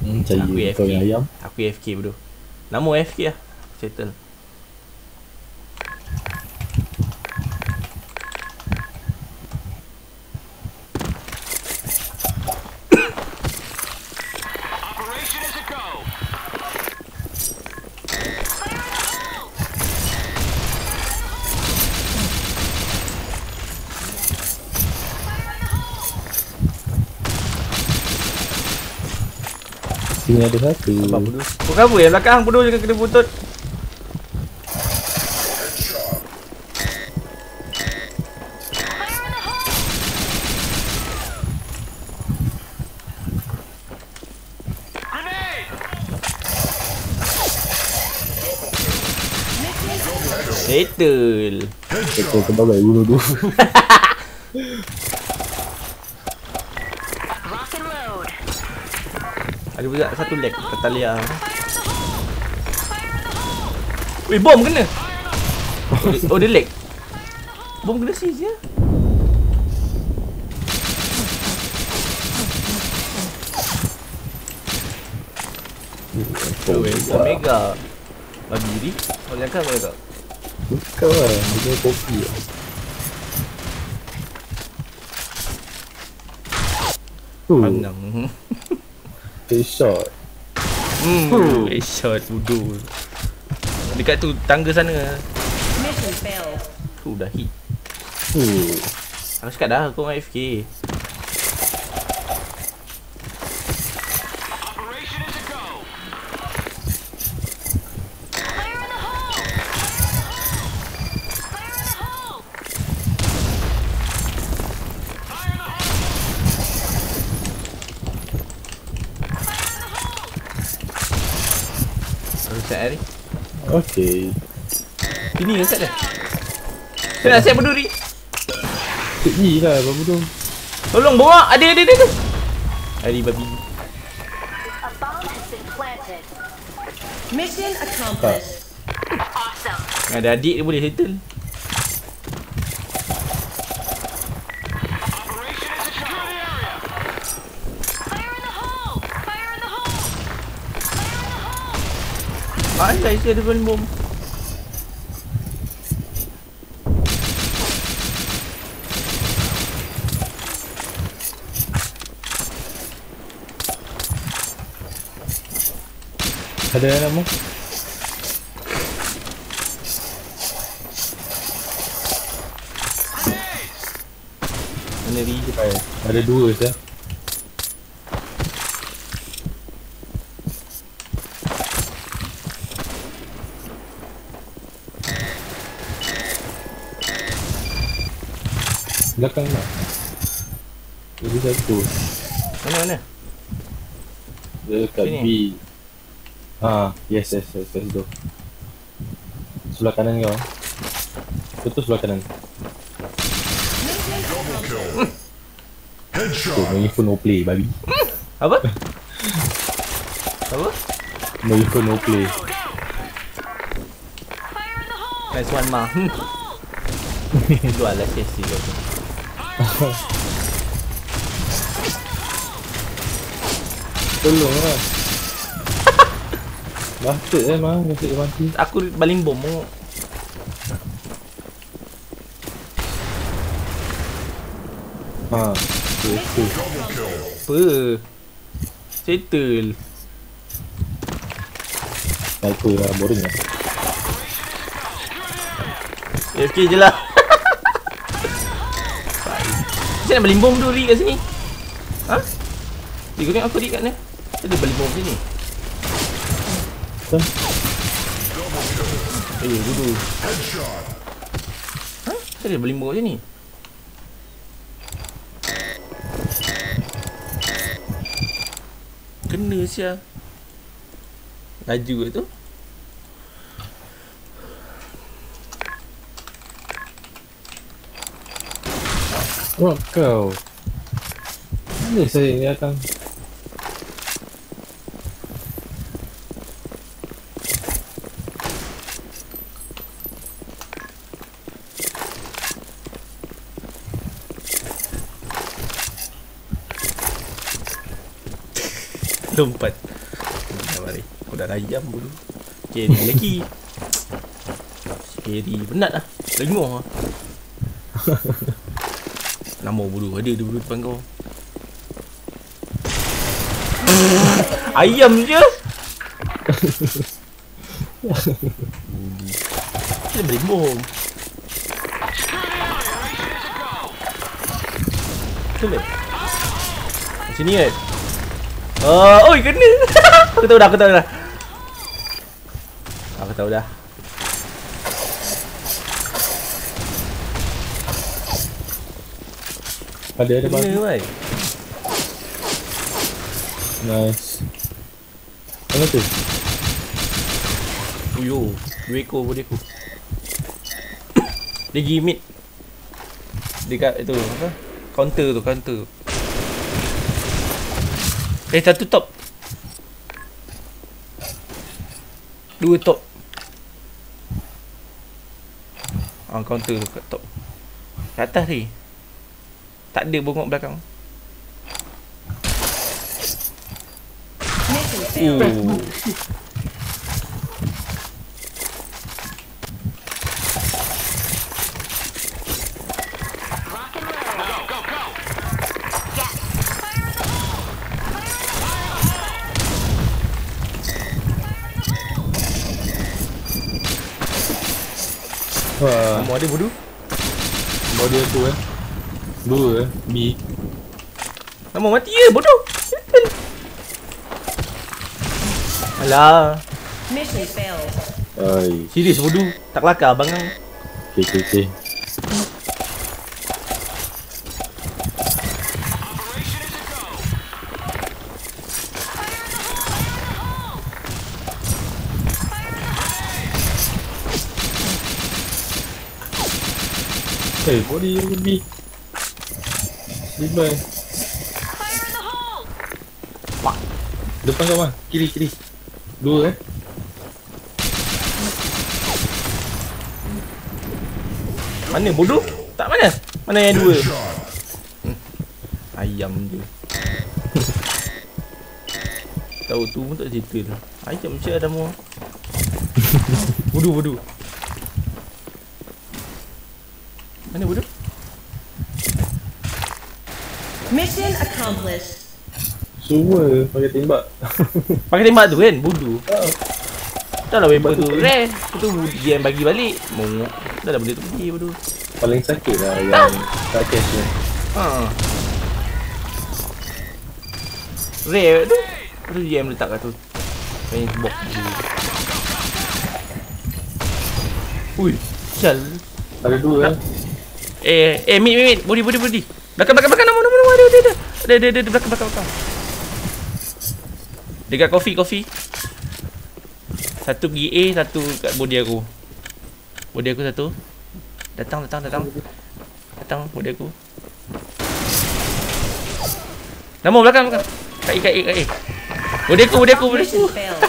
Cari Aku kau yang ayam. Aku AFK bro. Nama AFK lah. Settle. Sini ada satu. Abang bodoh. Kau cover yang belakang. Bodoh jangan kena butut. Settle. Betul kau bagai bunuh tu. Ada pula satu lag Katalia. Weh, bom kena. Oh, dia lag. Bom kena seize ya. Omega. Babi diri. Kau jangan kau tak. Bukan lah, dia kopi lah. Pangang. Headshot. Headshot bodoh. Dekat tu tangga sana. Mission failed. Tu dah hit. Aku cakap dah kau dengan AFK. Set ni. Okay. Ini ke set dia? Saya nak set berduri. Pergi lah babu tu. Tolong bawa. Ada. Hari babi. A bomb has been planted. Mission accomplished. Awesome. Ada adik dia boleh settle. Pandai saya ada bom. Ada nama? Mana ri? Ada dua je. Belakang lah. Jadi satu. Mana? Dia dekat Sini. B. Yes, go. Sebelah kanan kau. Betul sebelah kanan. Tu, no info no play, babi. Apa? Apa? No info no play. Nice one ma. Jual lah sesi kau tu. Tolong lah. Bastard mah, bastard dia mati. Aku baling bom. Itu. Apa? Settle. Sniper lah, boring lah. AFK je lah. Saya nak baling bom tu Ri kat sini. Ha? Kau tengok aku Ri kat ni. Ada baling bom sini. Kan? Duduk. Ha? Ada baling bom sini. Kena sia. Laju kat tu. Oh kau. Mana saya ni datang? Lompat. Dah ayam dulu. Carry lagi. Carry penat lah. Lenguh lah. Nama bodoh ada dulu depan kau. Ayam je. Dia boleh bom. Betul tak? Macam ni kan? Oi kena. Aku tahu dah, aku tahu dah. Aku tahu dah. Ada bagi. Kena kan? Nice. Mana tu? Uyo, 2 ekor boleh aku. Dia pergi mid. Dekat itu apa? Counter tu, counter. Satu top. 2 top. Counter tu kat top. Kat atas ni. Tak ada bongok belakang. Mission failed. Wah, Nama ada bodoh. body aku Dua B. Nama mati je bodoh. Alah. Mission failed. Oi. Serius bodoh. Tak kelakar abang kau. Okay. Hey, body B. Lima. Pak. Depan kau mah. Kiri. Dua Mana bodoh? Tak mana? Mana yang dua? Ayam je. Tahu tu pun tak cerita tu. Ayam je ada mu. Bodoh. Mana bodoh? Mission accomplished. Semua pakai tembak. Pakai tembak tu kan? Bodoh. Dah lah weapon tu rare. Tu dia yang bagi balik. Mongok. Dah lah benda tu pergi bodoh. Paling sakit lah yang tak cash ni. Rare tu. Tu dia yang letak kat tu. Main box tu. Ui, sial. Ada dua Mid. Body. Belakang nama. Ada belakang. Dekat coffee. Satu pergi A, satu kat body aku. Body aku satu. Datang body aku. Nama belakang. Kat A. Body aku. Mission failed.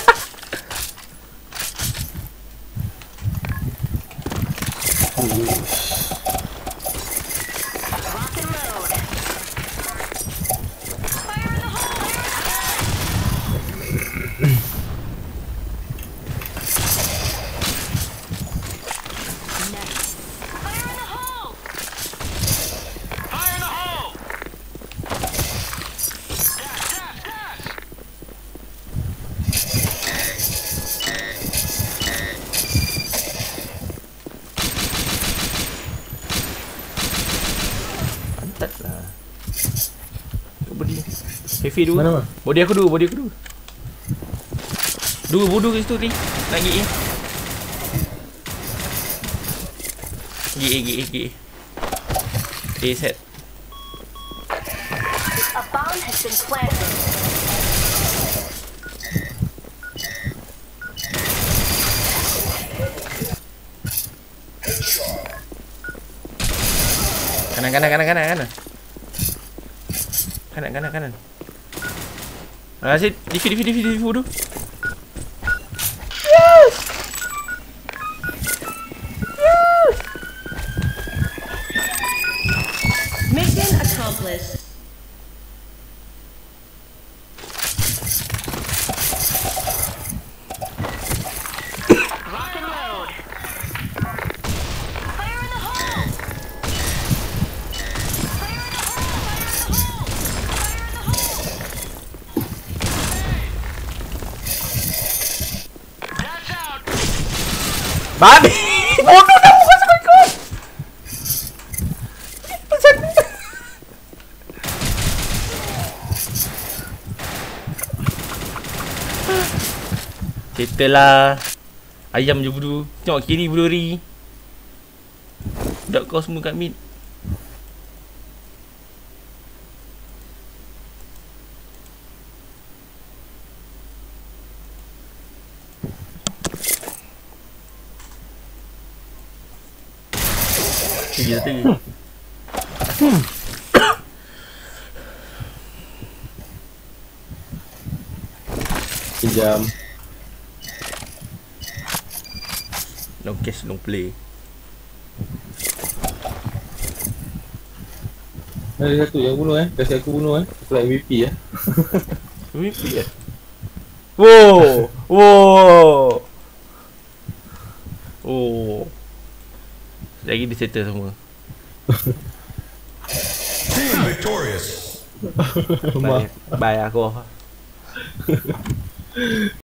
Pantat lah. Body. Heavy dulu. Mana? Body aku dulu. Dua bodoh kat situ ni. Nak pergi A. Pergi A. A set. A bomb has been planted. Kanan. Asyik defeat bodoh. Mission accomplished. Babi. Bodoh dah bukan ikut. Settle lah. Ayam je bodoh. Tengok kiri bodoh ri. Budak kau semua kat mid. Tinggi satu. Kejam. No cash, no play. Ada satu yang bunuh kasih aku bunuh aku nak MVP MVP ya? Wow! Wow! Oh. Lagi dia settle semua. Team victorious. Bye. Bye aku.